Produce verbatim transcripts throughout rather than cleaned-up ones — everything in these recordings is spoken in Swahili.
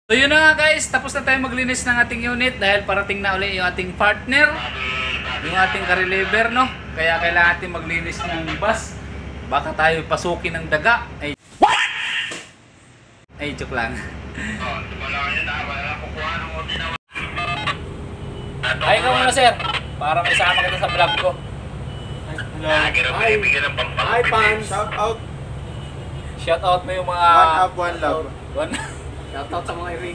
So yun na nga guys, tapos na tayo maglinis ng ating unit dahil parating na uli yung ating partner, yung ating ka-reliever, no? Kaya kailangan natin maglinis ng bus. Baka tayo pasukin ng daga. Ay, what? Ay, joke lang. Ay, ikaw muna sir, para may sama kita sa vlog ko. Hello. Hi. Hi, Pan. Shout out. Shout out mo yung mga... One up, one love. One Shout out sa mga ring.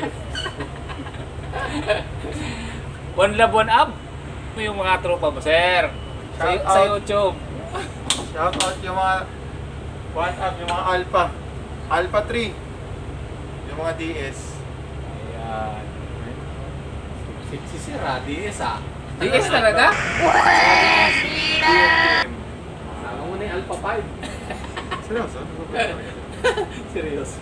One love, one up. Mo yung mga tropa mo, sir. Sa, Shout sa out. YouTube. Shout out yung mga one up, yung mga Alpha. Alpha three. Yung mga D S. Ayan. Si Sir, ah, D S ah. D S talaga? Sama mo na yung Alpha five. Seryoso? Seryoso.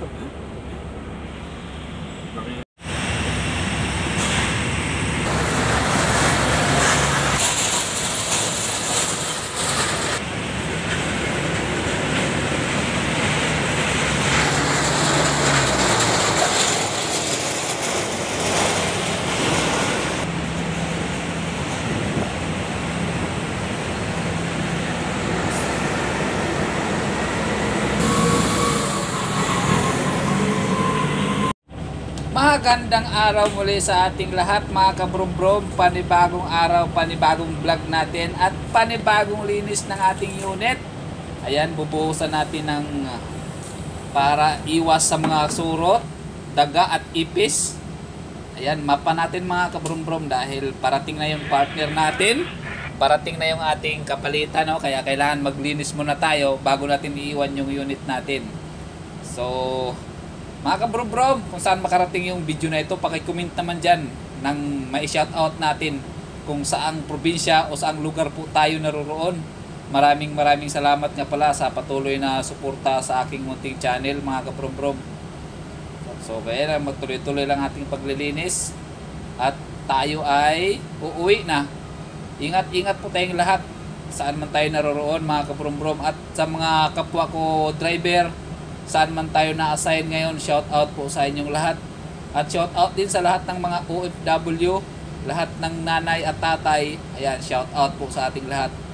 Magandang araw muli sa ating lahat mga kabrom-brom. Panibagong araw, panibagong vlog natin at panibagong linis ng ating unit. Ayan, bubuhusan natin ng para iwas sa mga surot, daga at ipis. Ayan, mapa natin mga kabrom-brom dahil parating na yung partner natin. Parating na yung ating kapalitan, no? Kaya kailangan maglinis muna tayo bago natin iiwan yung unit natin. So, mga kabrom-brom, kung saan makarating yung video na ito, paki-comment naman dyan nang mai-shoutout natin kung saang probinsya o saang lugar po tayo naroroon. Maraming maraming salamat nga pala sa patuloy na suporta sa aking munting channel mga kabrom-brom. So kaya na magtuloy-tuloy lang ating paglilinis at tayo ay uuwi na. Ingat-ingat po tayong lahat saan man tayo naroroon mga kabrom-brom, at sa mga kapwa ko driver saan man tayo na-assign ngayon, shout out po sa inyong lahat. At shout out din sa lahat ng mga O F W, lahat ng nanay at tatay. Ayan, shout out po sa ating lahat.